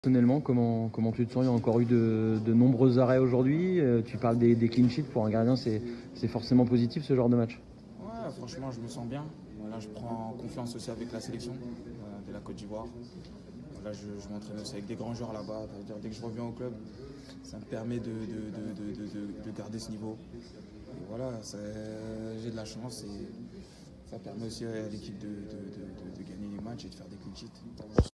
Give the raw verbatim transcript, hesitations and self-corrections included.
Personnellement, comment, comment tu te sens? Il y a encore eu de, de nombreux arrêts aujourd'hui. Euh, tu parles des, des clean sheets. Pour un gardien, c'est forcément positif ce genre de match. Ouais, franchement, je me sens bien. Là, je prends confiance aussi avec la sélection euh, de la Côte d'Ivoire. Là, je, je m'entraîne aussi avec des grands joueurs là-bas. Dès que je reviens au club, ça me permet de, de, de, de, de, de garder ce niveau. Et voilà, j'ai de la chance et ça permet aussi à l'équipe de, de, de, de gagner les matchs et de faire des clean sheets.